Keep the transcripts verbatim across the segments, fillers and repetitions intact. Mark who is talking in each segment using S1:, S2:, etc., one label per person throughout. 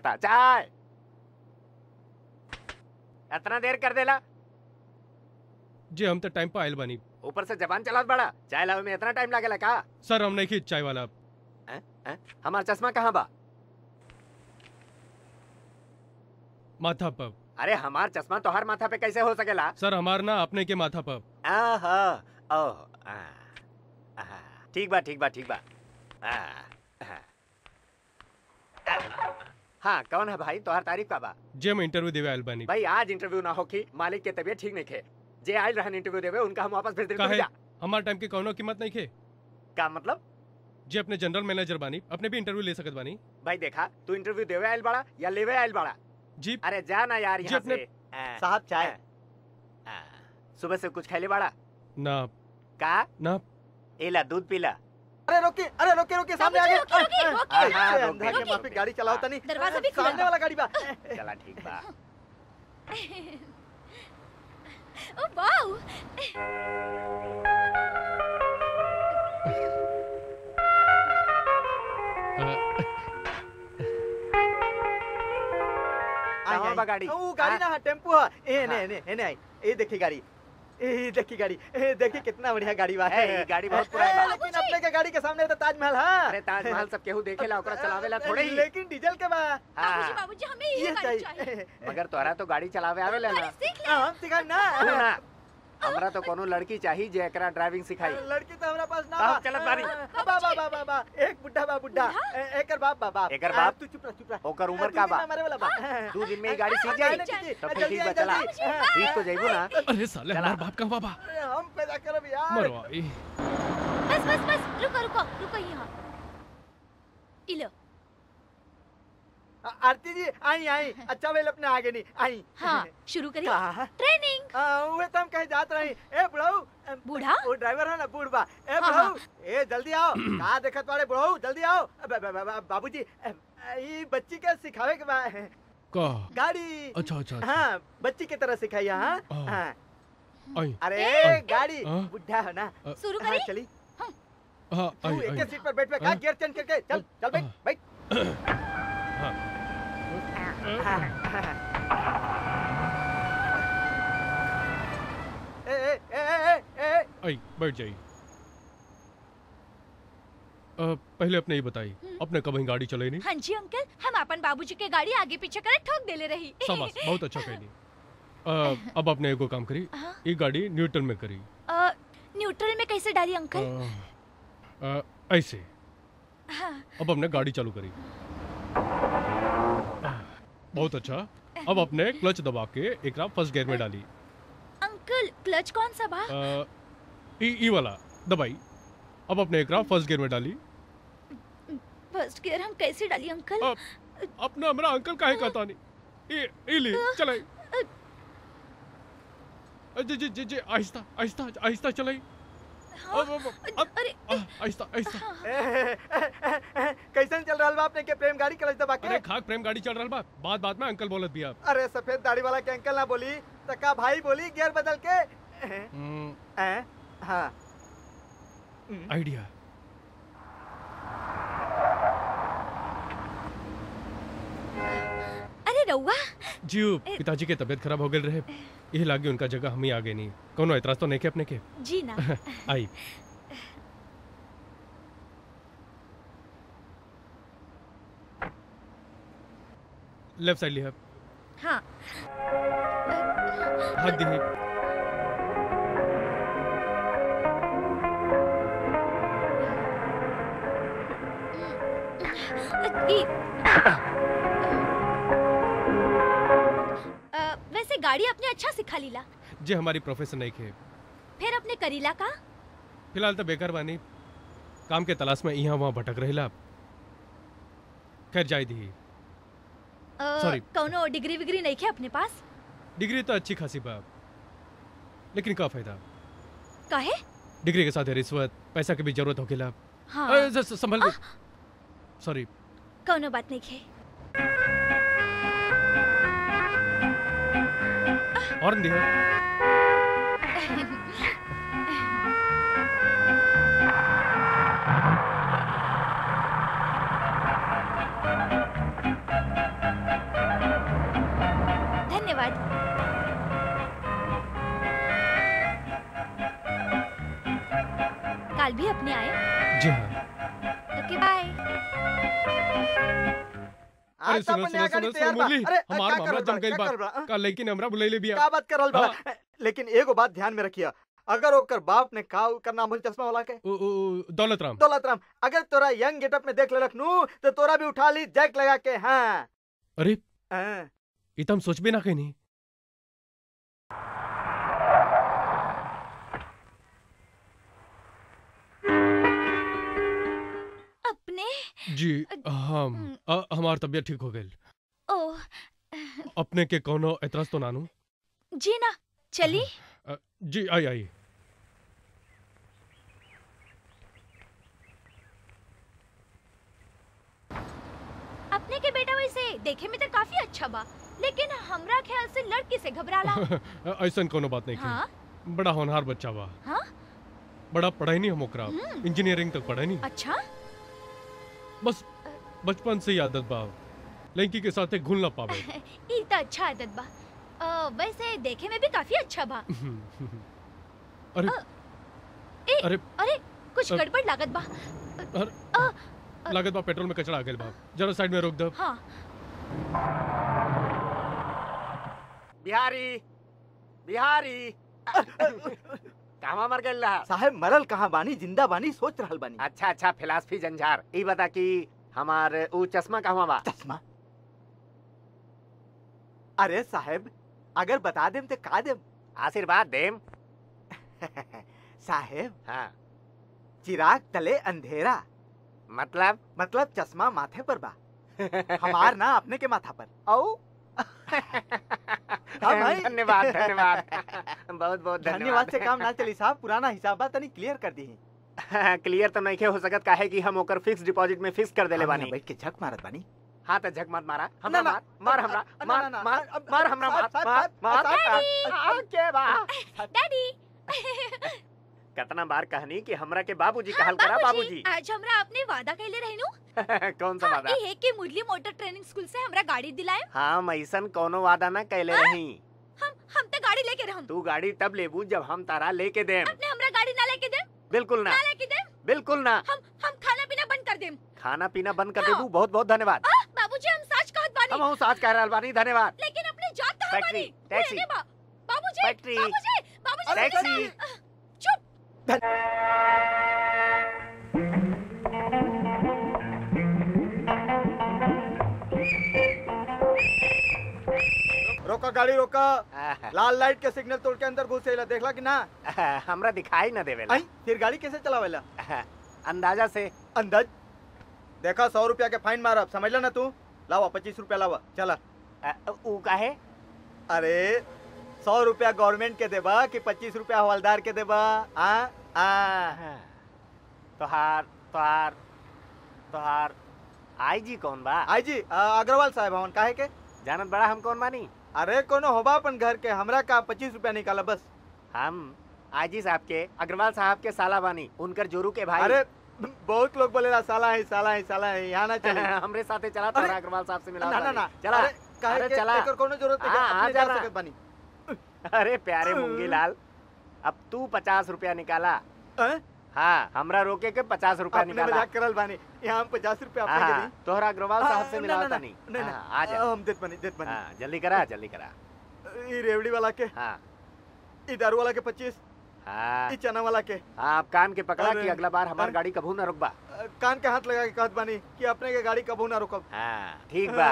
S1: था। चाय इतना देर कर देला।
S2: जी हम तो टाइम पे आयल बानी।
S1: ऊपर से जबान चलात बड़ा। चाय लावे में इतना टाइम लागेला का?
S2: सर हम नहीं खी चाय वाला।
S1: हैं? हैं? हमार चश्मा कहाँ बा?
S2: माथा पर।
S1: अरे हमार चश्मा तो हर माथा पे कैसे हो सकेला?
S2: सर हमार ना अपने के माथा पर।
S1: आहा, ओह, आ, आहा, ठीक बा ठीक बा ठीक बा। आ, आ, हाँ कौन है भाई? तोहर तारीफ का बा?
S2: जे हम इंटरव्यू देवे आयल बानी।
S1: भाई आज इंटरव्यू ना होखी, मालिक के तबीयत ठीक नहीं खे। जे आयल रहन इंटरव्यू देवे उनका हम वापस भेज देंगे।
S2: हमार टाइम की कौनो कीमत नहीं खे।
S1: का मतलब?
S2: जे अपने जनरल मैनेजर बानी, अपने भी इंटरव्यू ले सकत बानी।
S1: भाई देखा, तू इंटरव्यू देवे आयल बड़ा या लेवे आयल बड़ा?
S2: जी।
S1: अरे जा ना यार यहाँ से।
S3: साहब चाय।
S1: सुबह से कुछ खैले बड़ा?
S2: ना।
S1: का?
S2: ना।
S1: एला दूध पीला।
S3: अरे रोके, अरे रोके रोके, सामने आ गए।
S1: रोके
S3: रोके माफी, गाड़ी चलाओ तनी।
S4: दरवाजा भी खुला।
S3: सामने वाला गाड़ी बा।
S1: चला ठीक बा।
S4: Oh wow.
S1: कहाँ बा गाड़ी?
S3: वो गाड़ी ना टेम्पो है। ए ने ने ए ने ए देखी गाड़ी। ए देखी गाड़ी। ए देखी कितना बढ़िया गाड़ी बा है।
S1: गाड़ी बहुत पुरानी है।
S3: लेकिन अपने के गाड़ी के सामने तो ताजमहल है।
S1: अरे ताजमहल सब केहू देखेला, ओकरा चलावेला थोड़े ही।
S3: लेकिन डीजल के बा।
S4: बाबूजी बाबूजी हमें ये गाड़ी चाहिए।
S1: मगर तोहरा तो गाड़ी चलावे आवेला ना?
S3: हम सिखाई ना।
S1: ना हमरा तो कोनो लड़की चाहिए जे एकरा ड्राइविंग सिखाई।
S3: लड़की तो हमरा पास ना
S1: बा। चलत बारी।
S3: बा बा बा बा एक बुड्ढा बा बुड्ढा। एकर बाप बा बाप।
S1: एकर बाप?
S3: तू चुप रह चुप रह।
S1: ओकर उम्र का बा?
S3: मारे वाला बा।
S1: दू दिन में ही गाड़ी सीख जाई। तो फिर ठीक बा चला। ठीक तो जाइबू ना?
S2: अरे साले हमार बाप का बाबा।
S3: हम पैदा करब यार।
S2: मरवाई।
S4: बस बस बस रुको रुको रुको यहाँ। इलो।
S3: आरती जी आई आई। अच्छा वेल अपने आगे नहीं आई।
S4: हाँ शुरू करिए। ट्रेनिंग।
S3: वो तो हम कहीं जात रही। ए बुढ़ऊ।
S4: बूढ़ा?
S3: वो ड्राइवर है ना बूढ़ा। ए
S4: हाँ,
S3: बुढ़ऊ।
S4: हाँ।
S3: ए जल्दी आओ। कहाँ देखत वाले बुढ़ऊ, जल्दी आओ। बाबूजी ये बच्ची के सिखावे के बा।
S2: का?
S3: गाड़ी।
S2: अच्छा अच्छा।
S3: हाँ बच्ची की तरह सिखाई। हाँ हाँ।
S2: आई।
S3: अरे गाड़ी बुढ़ा है ना।
S4: शुरू करिए।
S3: चली।
S2: हाँ
S3: तू एक सीट पर बैठ पे कहाँ गियर चेंज करके चल चल बैठ बैठ। ए ए ए ए
S2: आई बैठ जाइए। पहले अपने ही बताई, अपने कभी गाड़ी चलाई नहीं?
S4: हाँ जी अंकल, हम अपन बाबूजी के गाड़ी आगे पीछे करे ठोक देले रही।
S2: शाबाश, बहुत अच्छा कहली। अब आपने एगो काम करी, ये गाड़ी न्यूट्रल में करी।
S4: आ, न्यूट्रल में कैसे डाली अंकल?
S2: आ, आ, ऐसे।
S4: हाँ।
S2: अब अपने गाड़ी चालू करी। बहुत अच्छा। अब अपने क्लच दबा के एक फर्स्ट गियर में डाली।
S4: अंकल क्लच कौन सा बा?
S2: आ, ई, ई वाला दबाई। अब अपने एक फर्स्ट गियर में डाली।
S4: फर्स्ट गियर हम कैसे डाली अंकल?
S2: अब, अपना मेरा अंकल काहे कहता नहीं। ये ये ले चलाई। जी जी जी जी आहिस्ता आहिस्ता आहिस्ता चलाई। अब अब अब
S4: अरे
S2: आहिस्ता आहिस्ता।
S3: कैसन चल रहा बा आपने के प्रेम गाड़ी क्लच दबा के?
S2: अरे खाक प्रेम गाड़ी चल रहा बा। बात बात में अंकल बोलत बिया।
S3: अरे सफेद दाढ़ी वाला के अंकल ना बोली तो का भाई बोली गियर बदल के। हाँ
S2: आइडिया।
S4: अरे रउआ
S2: जीव पिताजी के तबीयत खराब हो गई रहे, ये लागे उनका जगह हम ही आगे नहीं। कोनो एतराज तो नहीं के अपने के?
S4: जी ना।
S2: आई। लेफ्ट साइड लिया।
S4: हाँ।
S2: हाथ दी।
S4: वैसे गाड़ी अपने अच्छा सिखा लीला।
S2: जे हमारी प्रोफेशन नहीं खे।
S4: फिर अपने करीला का?
S2: फिलहाल तो बेकार बानी, काम के तलाश में यहाँ वहाँ भटक रहिला। खैर जाय दी। सॉरी।
S4: कौनो डिग्री विग्री नहीं खे अपने पास?
S2: डिग्री तो अच्छी खासी बा, लेकिन का फायदा?
S4: काहे?
S2: डिग्री के साथ रिश्वत पैसा की भी जरूरत होकेला।
S4: हाँ।
S2: संभल के। सॉरी।
S4: कौनो बात नहीं खे।
S2: और दिया। अरे
S3: आज तो
S2: सुनो
S3: अपन
S2: सुनो
S3: नया गाड़ी
S2: सुनो
S3: तैयार
S2: सुनो
S3: बा।
S2: मुरली
S3: अरे
S2: हमार
S3: का
S2: मामला
S3: करल
S2: जम
S3: बा,
S2: गइल
S3: का
S2: बा
S3: करल बा, हाँ?
S2: का लेकिन हमरा बुलैले बिया
S3: का बात करल बा
S2: हाँ।
S3: लेकिन एगो बात ध्यान में रखिया, अगर ओकर बाप ने का ओकर नाम भूल चश्मा वाला के
S2: उ- उ- उ- दौलत राम
S3: दौलत राम, अगर तोरा यंग गेटअप में देख ले रखनू तो तोरा भी उठा ली जैक लगा के। हाँ
S2: अरे
S3: हाँ।
S2: ई त हम सोचबे ना कहीं
S4: अपने
S2: जी हम अ, हमार तबीयत ठीक हो गई
S4: ओ
S2: अपने के कोनो एतराज तो नानू
S4: जी ना चली।
S2: अ, जी आई आई
S4: अपने के बेटा वैसे देखे में तो काफी अच्छा बा, लेकिन हमरा ख्याल से लड़की से घबराला।
S2: ऐसन कोनो बात नहीं
S4: हाँ
S2: की बड़ा होनहार बच्चा बा
S4: हाँ
S2: बड़ा पढ़ाई नहीं हम ओकरा इंजीनियरिंग तक पढ़ाई नहीं
S4: अच्छा
S2: बस बचपन से ही आदत बा लड़की के साथ घुल ना पावे
S4: ई तो अच्छा आदत बा। अ, वैसे देखे में भी काफी अच्छा बा।
S2: अरे
S4: ए,
S2: अरे
S4: अरे कुछ
S2: अ-
S4: गड़बड़ लागत बा।
S2: अरे लागत बा पेट्रोल में कचरा आ गइल बा जरा साइड में रोक दो
S4: हाँ
S1: बिहारी बिहारी कहवा मर गइल रहा?
S3: साहब मरल कहाँ बानी, जिंदा बानी, सोच रहल बानी।
S1: अच्छा अच्छा फिलासफी जंझार ई बता कि हमार ऊ चश्मा कहवा बा?
S3: चश्मा? अरे साहब अगर बता देम तो का देम?
S1: आशीर्वाद देम।
S3: साहब
S1: हाँ
S3: चिराग तले अंधेरा,
S1: मतलब
S3: मतलब चश्मा माथे पर बा, हमार ना अपने के माथा पर। औ हाँ भाई।
S1: धन्यवाद धन्यवाद बहुत बहुत
S3: धन्यवाद
S1: धन्यवाद
S3: से काम ना चली साहब, पुराना हिसाब बा तनी क्लियर कर दी।
S1: क्लियर तो नहीं हो सकत काहे कि हम ओकर फिक्स डिपॉजिट में फिक्स कर देले बानी।
S3: बैठ के झक मारत बानी।
S1: हाँ तो झक मत मारा
S3: ना,
S1: हमरा
S3: ना,
S1: मार मार हमरा
S3: ना,
S1: मार
S3: ना, ना,
S1: मार
S3: अब-
S1: मार
S3: अब-
S1: हमरा
S3: साहब,
S1: मार
S3: साहब,
S1: मार
S3: साहब,
S1: मार
S3: साहब,
S1: आ, के बा
S4: डैडी।
S1: कितना बार कहनी कि हमरा के बाबूजी कहल
S4: हाँ,
S1: करा
S4: बाबूजी,
S1: बाबूजी।
S4: आज हमरा अपने वादा कैले रहनु।
S1: कौन सा
S4: हाँ,
S1: वादा?
S4: ई है कि मुरली मोटर ट्रेनिंग स्कूल से हमरा गाड़ी दिलाए।
S1: हम ऐसन कोनो वादा ना कैले रही।
S4: हम हम तो गाड़ी लेके रहम।
S1: तू गाड़ी तब लेबू जब हम तारा लेके देम।
S4: अपने हमरा गाड़ी ना लेके देम।
S1: बिल्कुल ना
S4: ना लेके देम।
S1: बिल्कुल ना।
S4: हम हम खाना पीना बंद कर देम।
S1: खाना पीना बंद कर
S4: हाँ।
S1: देबू बहुत बहुत धन्यवाद।
S4: आ, बाबूजी हम सच कहत बानी।
S1: हम हूँ साथ कह रहल बानी धन्यवाद।
S4: लेकिन अपने जात कहां
S1: टैक्सी,
S4: बानी?
S1: टैक्सी।
S4: रहने बा। बाबूजी
S1: फैक्ट्री।
S4: बाबूजी बाबूजी
S1: टैक्सी।
S4: चुप।
S3: रोका गाड़ी रोका,
S1: आहा,
S3: लाल लाइट के सिग्नल तोड़ के अंदर घुसेला, देखला कि ना?
S1: हमरा दिखाई न देवेला।
S3: आई फिर गाड़ी कैसे चलावेला?
S1: अंदाजा से
S3: अंदाज देखा, सौ रुपया के फाइन मारब, समझला ना तू? लावा पच्चीस रुपया लावा, चला।
S1: अ, ऊ काहे?
S3: अरे सौ रुपया गवर्नमेंट के देबा कि पच्चीस रुपया हवलदार के देबा? आ आ
S1: तोहार तोहार तोहार आई जी कौन बा?
S3: आई जी आ, अग्रवाल साहब हवन, काहे के?
S1: जानत बड़ा हम कौन बानी?
S3: अरे कोनो होबा अपन घर के, हमरा का पच्चीस रुपया निकाला बस।
S1: हम आई जी साहब के अग्रवाल साहब के साला बानी, उनकर जोरू के भाई।
S3: अरे बहुत लोग बोलेला साला है साला है साला है, यहाँ ना चले।
S1: हमरे साथे चला
S3: अरे,
S1: तोरा अग्रवाल साहब से मिला।
S3: ना ना ना
S1: चला।
S3: अरे, काहे
S1: अरे
S3: के
S1: चला।
S3: एकर कोनो जरूरत नहीं,
S1: हाँ,
S3: अपने
S1: आ
S3: जा
S1: जाना।
S3: सकत बानी।
S1: अरे प्यारे मूंगी लाल, अब तू पचास रुपया निकाला।
S3: हैं?
S1: हाँ हमरा रोके के पचास रुपया
S3: अपने
S1: निकाला।
S3: मजाक करल बानी, यहाँ हम पचास रुपया अपने के
S1: हाँ,
S3: दी।
S1: तोहरा अग्रवाल साहब से
S3: हाँ,
S1: मिला
S3: ना, ना,
S1: नहीं।
S3: ना, ना,
S1: हाँ, आ जा।
S3: हम देत बनी देत बनी।
S1: हाँ, जल्दी करा जल्दी करा।
S3: ई रेवड़ी वाला के,
S1: हाँ
S3: ई दारू वाला के पच्चीस,
S1: हाँ
S3: ई चना वाला के।
S1: हाँ, आप कान के पकड़ा
S3: अरे,
S1: कि अगला बार हमार
S3: अरे।
S1: गाड़ी कभू ना रुकबा।
S3: अ, कान के हाथ लगा के कहत बानी कि अपने के गाड़ी कबू ना रोकब।
S1: हाँ ठीक बा।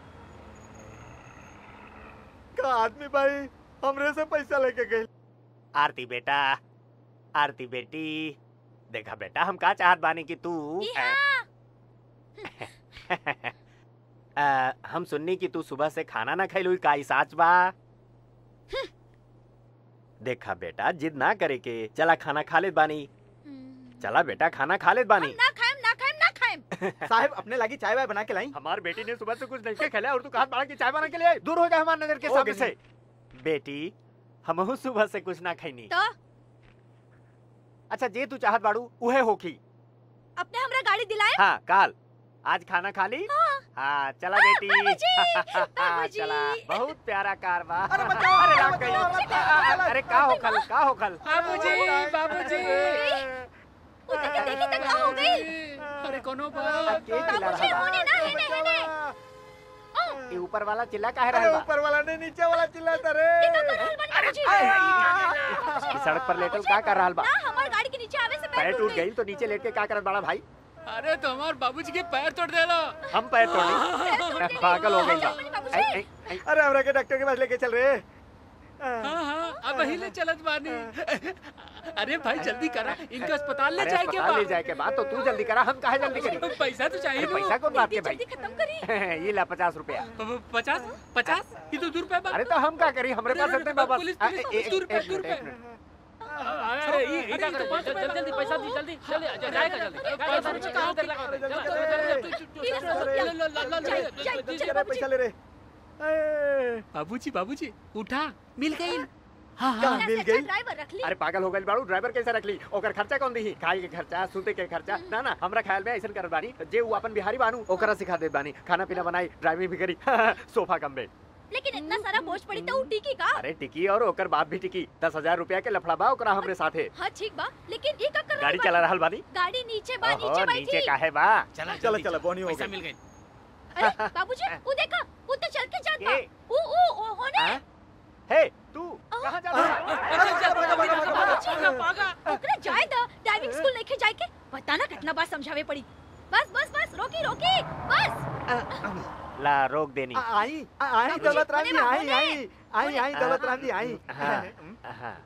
S3: का आदमी भाई हमरे से पैसा लेके गए।
S1: आरती बेटा, आरती बेटी, देखा बेटा हम का चाहत बानी कि तू
S4: यहाँ।
S1: आ, हम सुननी कि तू सुबह से खाना ना खैलू, का ई साच बा? देखा बेटा जिद ना करे के, चला खाना खा लेत बानी।
S4: हम्म।
S1: चला बेटा खाना खा लेत बानी।
S4: हम ना खाएम ना खाएम ना खाएम।
S3: साहब अपने लगी चाय वाय बना के लाई।
S1: हमार बेटी ने सुबह से कुछ नहीं के खेला और तू कहा बाड़ा की चाय बना के लिए दूर हो जा हमार नजर के
S3: हो
S1: सामने
S3: गई।
S1: से। बेटी हमहू सुबह से कुछ ना खैनी।
S4: तो
S1: अच्छा जे तू चाहत बाड़ू उहे होखी।
S4: अपने हमरा गाड़ी दिलाए।
S1: हाँ काल आज खाना खा ली।
S4: हाँ।
S1: हाँ चला बेटी।
S4: बाबूजी, बाबूजी।
S1: चला बहुत प्यारा कारवा।
S3: अरे बचाओ,
S1: अरे
S3: अरे
S1: लाग
S3: बचाओ,
S1: गई।
S3: बचाओ,
S1: अरे का होखल का होखल।
S5: बाबूजी बाबूजी
S4: उधर के देखी तक का हो गई।
S5: अरे कोनो
S1: अब
S5: बात
S1: के चिल्ला
S4: बाबूजी
S1: रहा बा?
S4: होने ना हेने हेने।
S1: ऊपर वाला चिल्ला काहे
S3: अरे
S1: रहल बा?
S3: ऊपर वाला ने नीचे वाला चिल्लाता रे।
S4: ये का कर रहल बानी बाबूजी?
S1: इस सड़क पर लेटल का कर रहल बा?
S4: ना हमार गाड़ी के नीचे आवे से
S1: पैर
S4: पैर
S1: टूट गई तो नीचे लेट के का करत बड़ा भाई?
S5: अरे तो हमार बाबूजी के पैर तोड़ देलो।
S1: हम पैर तोड़ी पागल हो गई बा। ऐ- ऐ- ऐ-
S3: अरे हमरा के डॉक्टर के पास लेके चल रे।
S5: हाँ हाँ अब हिले चलत बानी। अरे भाई जल्दी करा, इनका अस्पताल ले
S1: अरे
S5: जाए के
S1: अस्पताल ले
S5: बाद।
S1: जाए के बाद तो तू जल्दी करा, हम काहे जल्दी करी?
S5: पैसा तो चाहिए
S1: अरे
S5: ना।
S1: पैसा कौन बात के भाई?
S4: जल्दी खत्म करी।
S1: ये ला पचास रुपया।
S5: प- पचास पचास ये तो दो रुपए बा।
S1: अरे तो हम का करी, हमरे पास इतने बाबा।
S5: पुलिस
S1: आ,
S5: पुलिस
S1: ए- ए-
S5: दो रुपए
S1: एक
S5: दो
S1: मिनट, एक
S5: रुपए।
S1: मिनट।
S5: अरे ये ये क्या कर जल्दी जल्दी पैसा दी जल्दी जल्दी जाएगा जल्दी। पैसा रुपए कहाँ देर लगा?
S3: अरे पैसा ले रे। ए,
S5: बाबूजी बाबूजी उठा मिल गई। हाँ
S3: का
S5: हाँ
S3: मिल गई?
S4: ड्राइवर रख ली।
S1: अरे पागल हो गई बाड़ू, ड्राइवर कैसे रख ली? ओकर खर्चा कौन दी? खाए के खर्चा, सूते के खर्चा। ना ना, हमरा ख्याल में ऐसा करत बानी जे ऊ अपन बिहारी बानू ओकरा सिखा देत बानी, खाना पीना बनाई, ड्राइविंग भी करी, सोफा कम में।
S4: लेकिन इतना सारा बोझ पड़ी तो टिकी का?
S1: अरे टिकी और ओकर बाप भी टिकी। दस हजार रुपया के लफड़ा बा ओकरा हमरे साथे।
S4: हाँ ठीक बा, लेकिन ये का कर
S1: गाड़ी चला रहल बानी।
S4: गाड़ी नीचे बा,
S1: ओहो,
S4: नीचे
S1: नीचे
S4: बैठी।
S1: काहे बा?
S5: चला
S3: चलो चलो बोनी हो
S5: पैसा
S3: गई।
S5: मिल गई।
S4: अरे बाबूजी वो देखा, वो तो चल के जात बा।
S1: ए।
S4: ओ ओ ओ होने।
S1: हाँ? हे तू कहाँ जा रहा है?
S4: ओकरे जाए द, ड्राइविंग स्कूल लेके जाए के पता ना कितना बार समझावे पड़ी। बस बस बस रोकी रोकी बस।
S1: ला रोक देनी।
S3: आ- आई आ- आई दौलत राम जी, आई आई आई आई दौलत राम जी आई।
S1: हाँ, हाँ।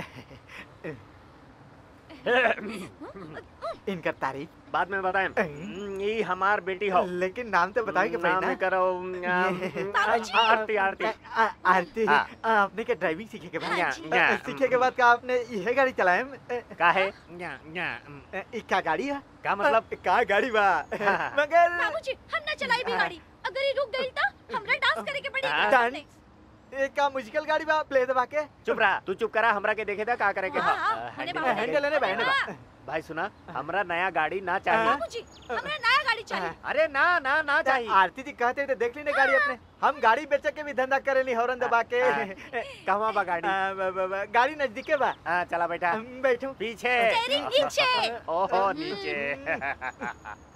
S3: इनकर तारीफ
S1: बाद में बताएं। हम्म, ये हमार बेटी हो।
S3: लेकिन नाम तो बताओ कि
S1: नाम
S3: पहले
S1: करो
S4: बाबूजी।
S1: आरती आरती।
S3: आ- आरती
S1: हाँ।
S3: आ, आपने क्या ड्राइविंग सीखे के बाद?
S1: या,
S4: जी।
S1: या,
S3: सीखे के बाद का आपने यह गाड़ी चलाए?
S1: काहे? या, या,
S3: क्या गाड़ी है?
S1: का मतलब?
S3: का गाड़ी बा?
S1: हाँ।
S3: मगर
S4: बाबूजी हम ना चलाई भी गाड़ी। अगर ये रुक गई तो हमरा डांस करे के पड़ी।
S1: हाँ।
S3: डांस? एक का मुश्किल गाड़ी बा प्ले दबा के?
S1: चुप रहा, तू चुप करा, हमरा के देखे था का करे के।
S4: हाँ, हाँ,
S1: हाँ,
S4: होने
S1: हैंडल
S4: बाबा,
S3: हैंडल लेने बहने बा।
S1: भाई सुना, हमरा नया गाड़ी ना चाहिए।
S4: बाबूजी हमरा नया गाड़ी चाहिए।
S1: अरे ना ना ना चाहिए।
S3: आरती जी कहते थे देख ली ना गाड़ी अपने, हम गाड़ी बेचे के भी धंधा करे ली हॉर्न दबा के।
S1: कहवा बा गाड़ी?
S3: आ, ब- ब- ब- गाड़ी नजदीके बा।
S1: हाँ चला बेटा,
S3: हम बैठो।
S1: पीछे।
S4: तेरी पीछे।
S1: ओहो नीचे।